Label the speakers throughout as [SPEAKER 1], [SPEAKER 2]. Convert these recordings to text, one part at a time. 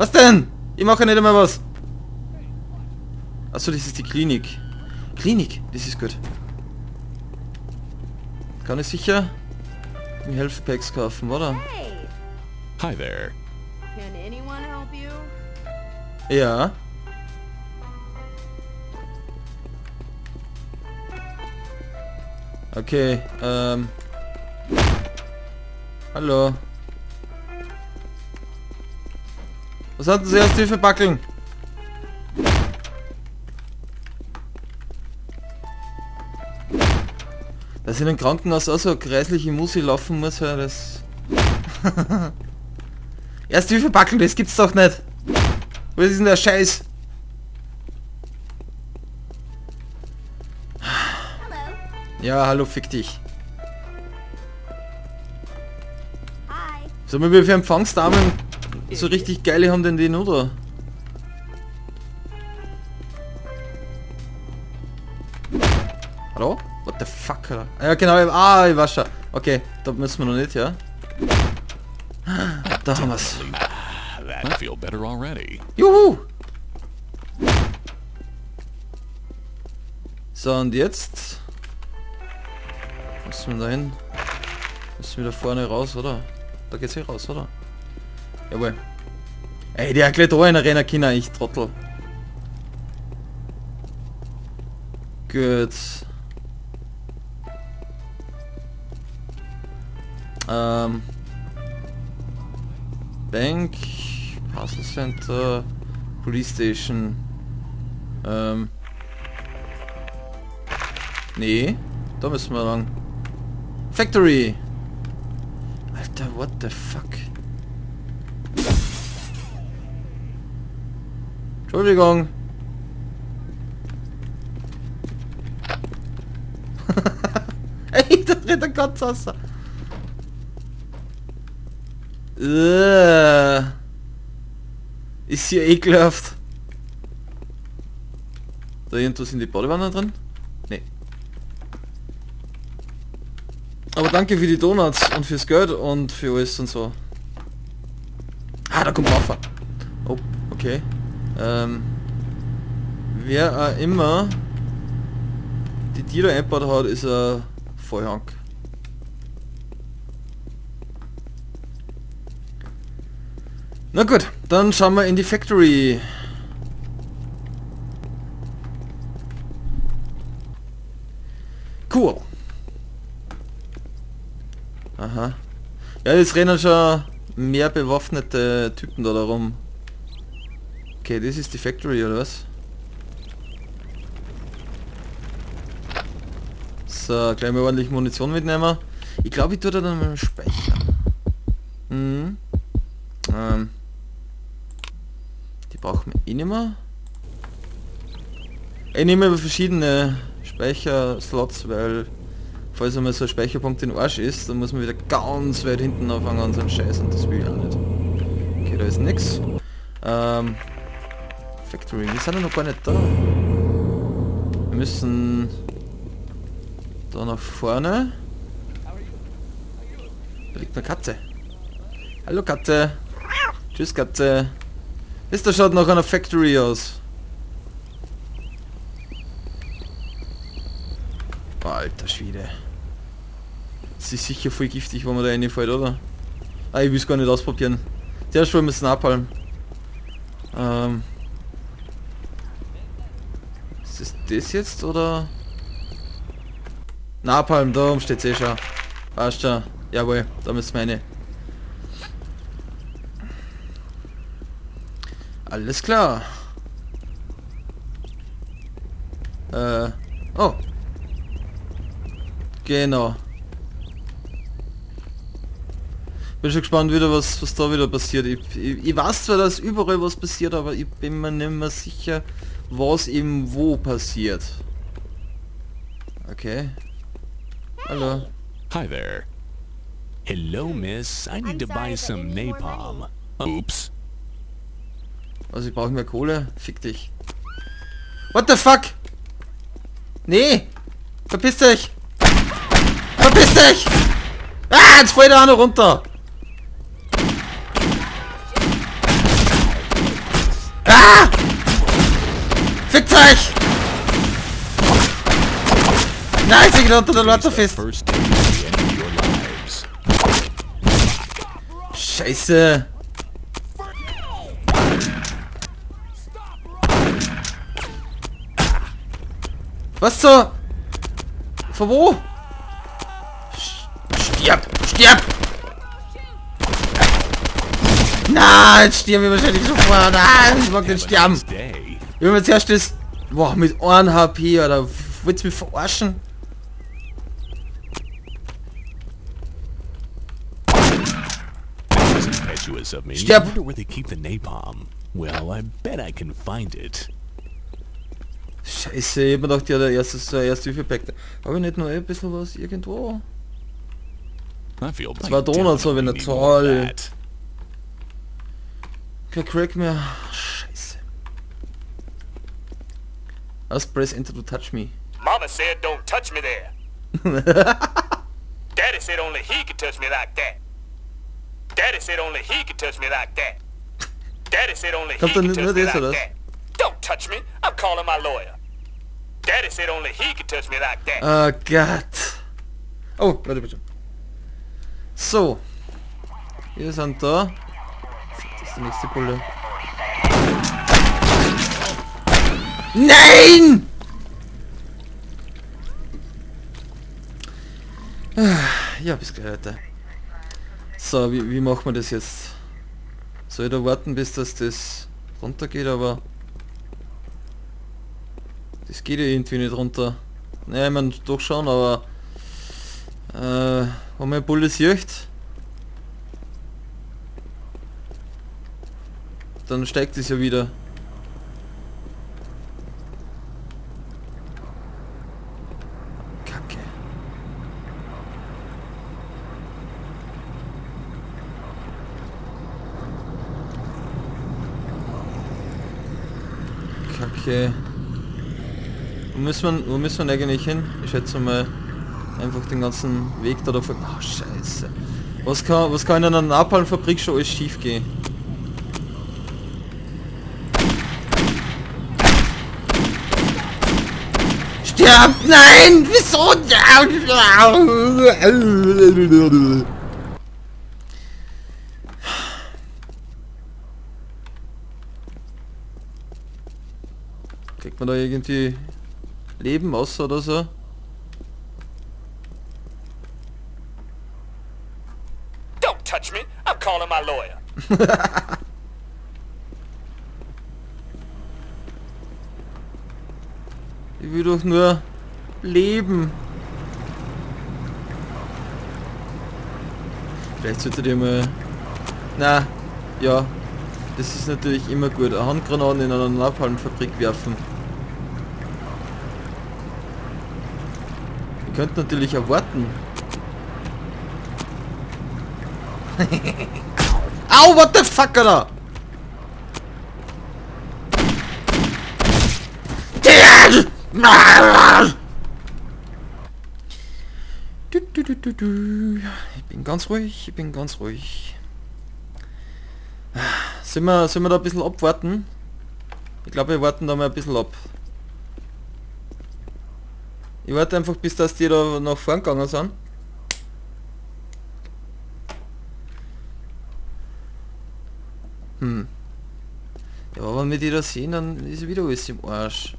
[SPEAKER 1] Was denn? Ich mache nicht einmal was. Achso, das ist die Klinik. Klinik, das ist gut. Kann ich sicher mir Health Packs kaufen, oder?
[SPEAKER 2] Hi there.
[SPEAKER 3] Can anyone help you?
[SPEAKER 1] Ja. Okay, hallo. Was hatten Sie aus Hilfe backeln? Dass in einem Krankenhaus auch so kreisliche Musi laufen muss, ja, das... Erste Hilfe backeln, das gibt's doch nicht. Was ist denn der Scheiß? Ja, hallo, fick dich.
[SPEAKER 3] Hi.
[SPEAKER 1] Sag mal, wie viele Empfangsdamen so richtig geile haben denn die nur da? Hallo? What the fuck, Alter? Ah, ja genau, ich weiß schon. Okay, da müssen wir noch nicht, ja? Da haben wir's.
[SPEAKER 2] I feel better already.
[SPEAKER 1] Juhu! So, und jetzt? Müssen wir da hin? Müssen wir da vorne raus, oder? Da geht's hier raus, oder? Jawohl. Ey, die hat gleich da in der Arena Kinder, ich Trottel. Gut. Bank, Puzzle Center, Police Station. Nee, da müssen wir lang. Factory! Alter, what the fuck? Entschuldigung. Ey, da rennt der Gott raus. Ist hier ekelhaft. Da irgendwo sind die Badewannen drin? Nee. Aber danke für die Donuts und fürs Geld und für alles und so. Ah, da kommt Waffe. Oh, okay. Wer immer die Tiere eingebaut hat, ist ein Vollhang. Na gut, dann schauen wir in die Factory. Cool. Aha. Ja, jetzt rennen schon mehr bewaffnete Typen da rum. Okay, das ist die Factory, oder was? So, gleich mal ordentlich Munition mitnehmen. Ich glaube, ich tue da dann mal speichern. Mhm. Die brauchen wir eh nicht mehr. Ich nehme aber verschiedene Speicherslots, weil falls einmal so ein Speicherpunkt in Arsch ist, dann muss man wieder ganz weit hinten anfangen an so einen Scheiß und das will ich auch nicht. Okay, da ist nix. Factory, wir sind ja noch gar nicht da. Wir müssen da nach vorne. Da liegt eine Katze. Hallo Katze. Tschüss Katze. Das schaut nach einer Factory aus. Alter Schwede. Das ist sicher voll giftig, wenn man da reinfällt, oder? Ah, ich will es gar nicht ausprobieren. Zuerst wollen wir es abhalten. Ist das jetzt, oder? Napalm, da steht es eh schon. Passt schon. Jawohl, da müssen wir rein. Alles klar. Oh. Genau. Bin schon gespannt wieder, was da wieder passiert. Ich weiß zwar, dass überall was passiert, aber ich bin mir nicht mehr sicher, was eben wo passiert. Okay. Hallo.
[SPEAKER 2] Hi there. Hello, miss. I need to buy some napalm. Oops.
[SPEAKER 1] Also ich brauche mehr Kohle. Fick dich. What the fuck? Nee! Verpiss dich! Verpiss dich! Ah, jetzt fällt der eine runter! Ah! Fickt euch! Nein, sie geht unter der Leiter fest.
[SPEAKER 2] First day at the end of your lives.
[SPEAKER 1] Scheiße. Was zur... Von wo? Stirb! Stirb! Nein, jetzt stirb ich wahrscheinlich sofort. Nein, ich mag den sterben.
[SPEAKER 2] Nice day.
[SPEAKER 1] Wenn man zuerst das... Boah, mit 1 HP, oder... Willst du mich verarschen?
[SPEAKER 2] That was impetuous of me. I
[SPEAKER 1] Stirb!
[SPEAKER 2] wonder where they keep the napalm. Well, I bet I can find it.
[SPEAKER 1] Scheiße, ich hab mir gedacht, ja, der erste Hilfe-Pack. Habe ich nicht noch ein bisschen was irgendwo?
[SPEAKER 2] I feel like
[SPEAKER 1] 2 Donuts habe ich
[SPEAKER 2] definitely
[SPEAKER 1] nicht.
[SPEAKER 2] need more of
[SPEAKER 1] Toll.
[SPEAKER 2] that.
[SPEAKER 1] Kein Crack mehr. Scheiße. Just press enter to touch me.
[SPEAKER 4] Mama said don't touch me there. Daddy said only he could touch me like that. Daddy said only he could touch me like that. Daddy said only he
[SPEAKER 1] Kommt dann
[SPEAKER 4] could
[SPEAKER 1] nur
[SPEAKER 4] touch me
[SPEAKER 1] das,
[SPEAKER 4] like
[SPEAKER 1] oder?
[SPEAKER 4] that. Don't touch me. I'm calling my lawyer. Daddy said only he could touch me like that.
[SPEAKER 1] Oh Gott. Oh, warte bitte. So. Wir sind da. Das ist die nächste Bulle. Nein! Ja, bis gleich, Leute. So, wie machen wir das jetzt? Soll ich da warten, bis das runtergeht, aber... Das geht ja irgendwie nicht runter. Naja, ich meine, doch schon, aber... wenn man Bulle sieht, dann steigt es ja wieder. Kacke. Kacke. Wo müssen wir eigentlich hin? Ich schätze mal einfach den ganzen Weg da davor. Oh, scheiße. Was kann in einer Napalm-Fabrik schon alles schief gehen? Stirb! Nein! Wieso? Kriegt man da irgendwie Leben außer oder so?
[SPEAKER 4] Don't touch me. I'm calling my lawyer.
[SPEAKER 1] Ich will doch nur leben. Vielleicht solltet ihr mal... Na, ja. Das ist natürlich immer gut. Eine Handgranaten in einer Napalmfabrik werfen. Ihr könnt natürlich erwarten. Au, what the fuck, Alter? Ich bin ganz ruhig, ich bin ganz ruhig. Sollen wir da ein bisschen abwarten? Ich glaube, wir warten da mal ein bisschen ab. Ich warte einfach, bis dass die da nach vorn gegangen sind. Ja, aber wenn wir die da sehen, dann ist wieder alles im Arsch.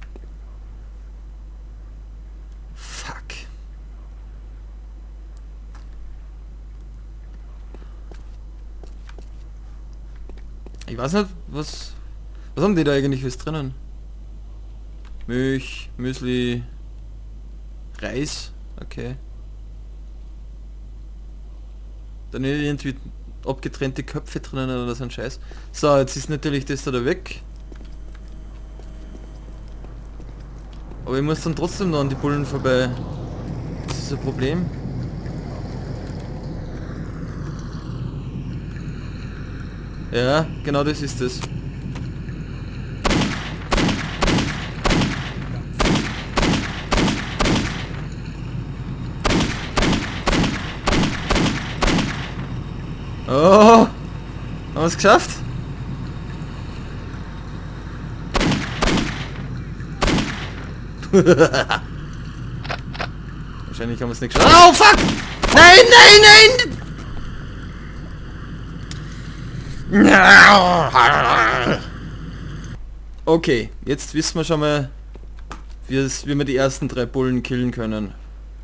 [SPEAKER 1] Fuck. Ich weiß nicht, was haben die da eigentlich was drinnen? Milch, Müsli, Reis, okay. Dann irgendwie abgetrennte Köpfe drinnen oder so ein Scheiß. So, jetzt ist natürlich das da weg. Aber ich muss dann trotzdem noch an die Bullen vorbei. Das ist ein Problem. Ja, genau das ist es. Oh! Haben wir es geschafft? Wahrscheinlich haben wir es nicht geschafft. Oh fuck! Nein, nein, nein! Okay, jetzt wissen wir schon mal, wie wir die ersten 3 Bullen killen können.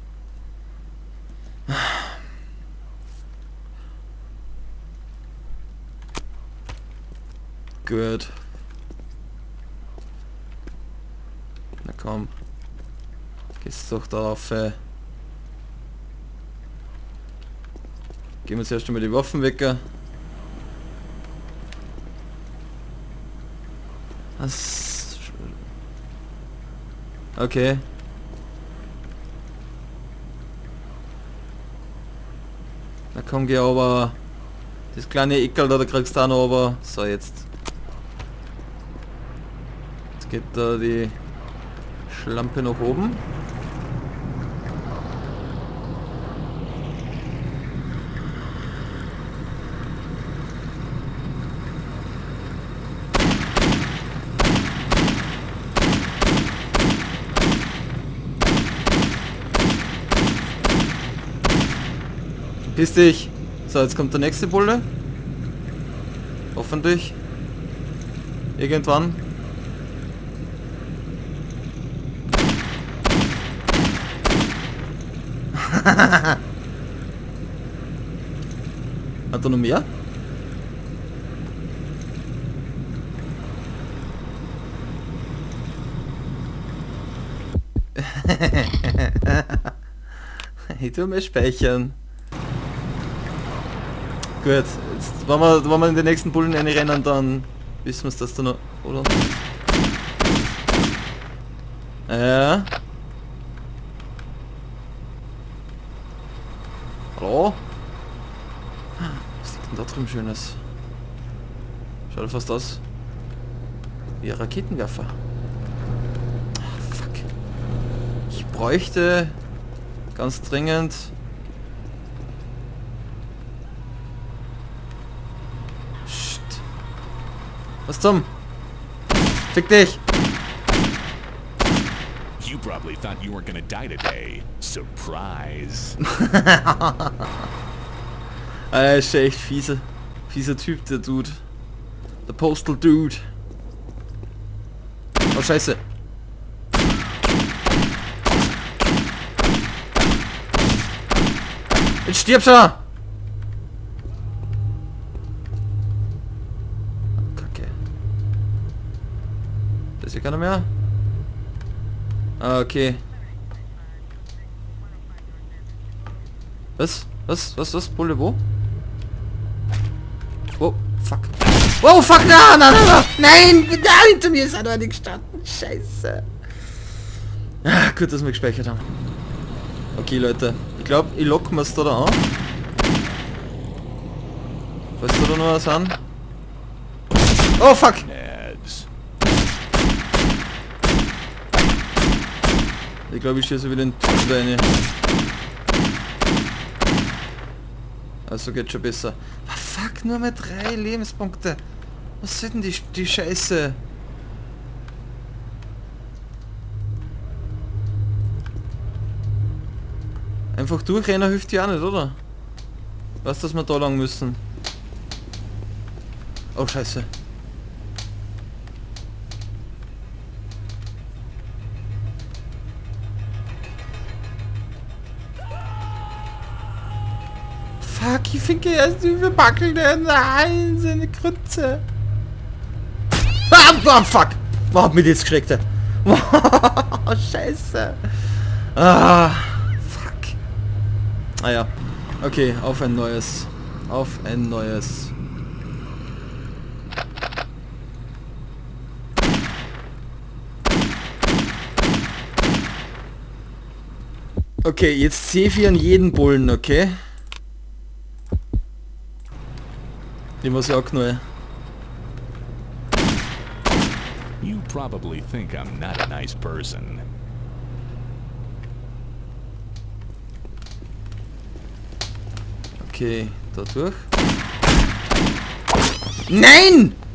[SPEAKER 1] Gut. Na komm. Gehst doch darauf. Gehen wir zuerst einmal die Waffen weg. Was? Okay. Na komm, geh aber. Das kleine Eckerl da kriegst du auch noch, aber. So, jetzt. Jetzt geht da die Schlampe nach oben. Piss dich! So, jetzt kommt der nächste Bulle. Hoffentlich. Irgendwann. Hat er noch mehr? Ich tu mal speichern. Gut, jetzt, wenn wir in den nächsten Bullen rennen, dann wissen wir es, dass da noch... Oder? Ja. Hallo? Was liegt denn da drüben Schönes? Schaut fast aus wie ein Raketenwerfer. Ah, fuck. Ich bräuchte ganz dringend... Was zum? Fick dich!
[SPEAKER 2] You probably thought you weren't gonna die today. Surprise.
[SPEAKER 1] Er ist echt fieser Typ, der Dude. Der Postal Dude. Oh Scheiße. Jetzt stirb schon! Das hier keiner mehr? Ah, okay. Was? Bulle, wo? Oh, fuck. Oh, fuck, nein, hinter mir ist einer nicht gestanden. Scheiße. Ah, gut, dass wir gespeichert haben. Okay, Leute. Ich glaube, ich lock mir's da an. Falls da noch was an. Oh, fuck. Ich glaube, ich schieße wieder den Typen rein. Also geht schon besser. Ah, fuck, nur mal 3 Lebenspunkte. Was sind denn die Scheiße? Einfach durchrennen hilft ja auch nicht, oder? Weißt du, dass wir da lang müssen? Oh, Scheiße. Fuck, ich finde erst überbackelt. Nein, seine Krütze. Ah, fuck. Wo hat mich das geschreckt? Oh, Scheiße. Ah, fuck. Ah ja. Okay, auf ein neues. Auf ein neues. Okay, jetzt C4 an jeden Bullen, okay? Die muss ich auch knallen.
[SPEAKER 2] You probably think I'm not a nice person.
[SPEAKER 1] Okay, da durch. Nein!